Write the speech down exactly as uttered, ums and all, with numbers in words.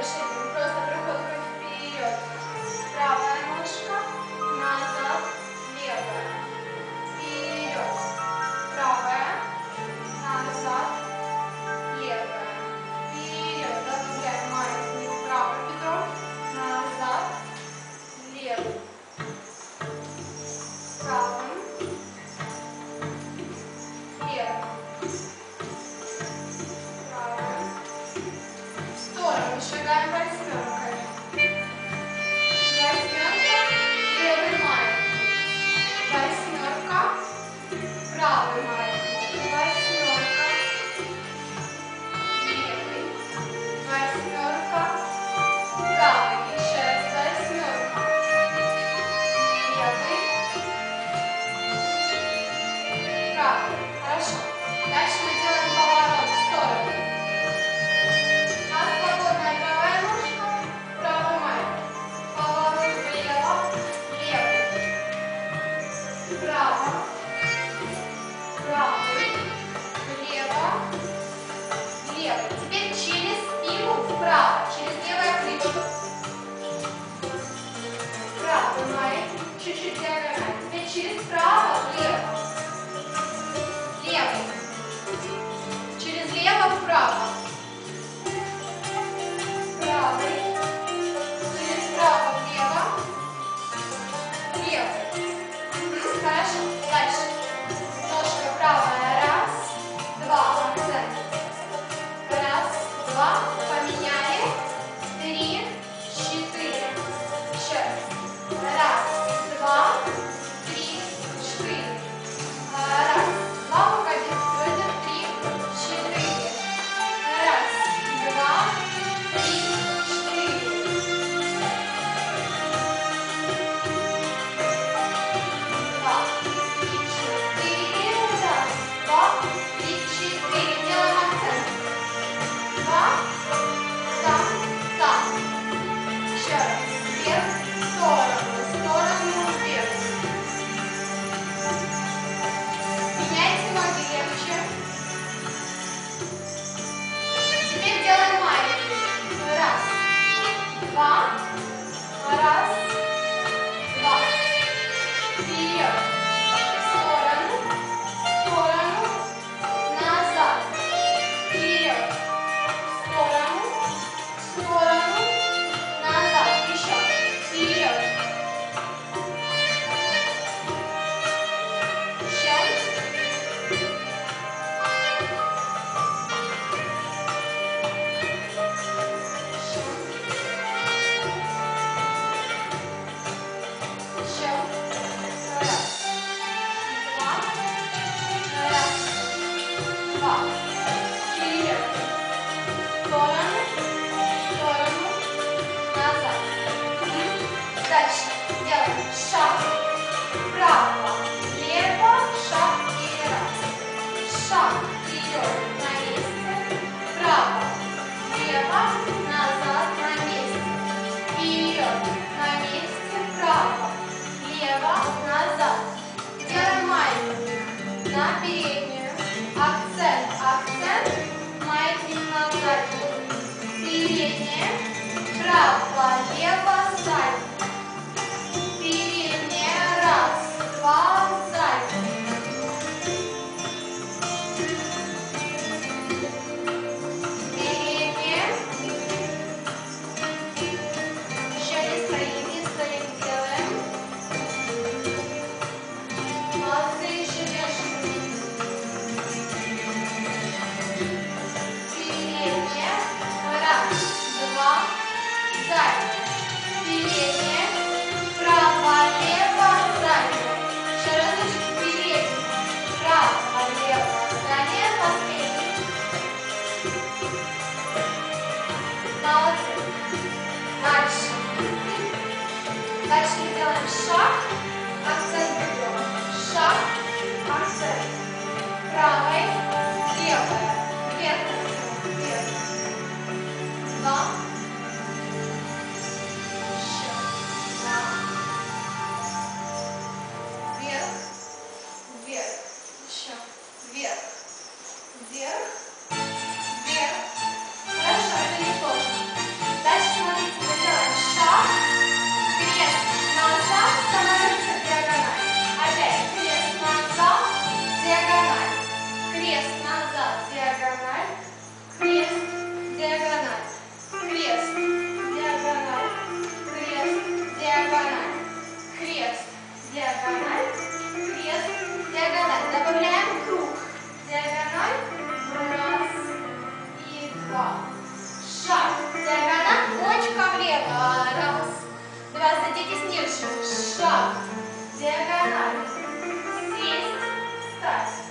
шаги. Просто проходка вперед. Правая ножка, назад, левая. Вперед. Правая, назад, левая. Вперед. Добавляем маятник правым бедром, назад, левым. Правым, левым. Правым. В сторону шагаем восьмеркой. Восьмерка, левый маятник. Восьмерка, правый маятник. Восьмерка, левый. Восьмерка, правый. Еще раз. Восьмерка, левый. Правый. Хорошо. Дальше мы делаем поворот в сторону. У нас свободная правая ножка, правый маятник. Поворот влево, левый. Право, правый, влево, левый. Теперь через спину вправо, через левое плечо. Правый маятник, чуть-чуть диагональ. Теперь через право, влево. Левый. Через лево вправо. Правый. Через право влево. Левый. Угу, хорошо. Дальше. Ножка правая. Раз, два. Акцент. Раз, два. Поменяли. Три, четыре. Еще раз. Раз, два, три, четыре. Раз, два. Пока бедро. Три, четыре. Раз, два, три, четыре. Два, три, четыре. Раз, два, три, четыре. Делаем акцент. Два, так, так. Еще раз. Вверх, в сторону, в сторону, вверх. Меняйте ноги легче. Теперь делаем маятник. Раз, два, раз, два. Вперед, в сторону, в сторону, назад. Вперед, в сторону, в сторону, назад. Еще. Вперед. Еще. Еще. Раз, два, раз, два. Вперед. В сторону, в сторону, назад. Мгм. Дальше делаем шаг вправо, лево, шаг и раз. Шаг вперед на месте, вправо, лево, назад на месте. Вперед на месте, вправо, лево, назад. Делаем маятник на переднюю. Акцент, акцент, маятник на заднюю. Передняя, право, лево, задняя. Передняя, раз, два, задняя. Передняя. Еще не стоим, не стоим, делаем. Молодцы, еще держим. Передняя, раз, два, задняя. Передняя, право, лево, задняя. Еще разочек, передняя, право, лево, задняя, последний. Молодцы. Дальше. Дальше мы делаем шаг, акцент бедра. Шаг, акцент. Правой, левая. Вверх, вверх. Два. Еще. Два. Вверх, вверх. Еще. Вверх, вверх, вверх. Хорошо, это не сложно. Дальше Добавляем круг. Диагональ. Раз и два. Шаг. Диагональ. Почка влево. Раз. Два. Садитесь ниже. Шаг. Диагональ. Сесть. Встать.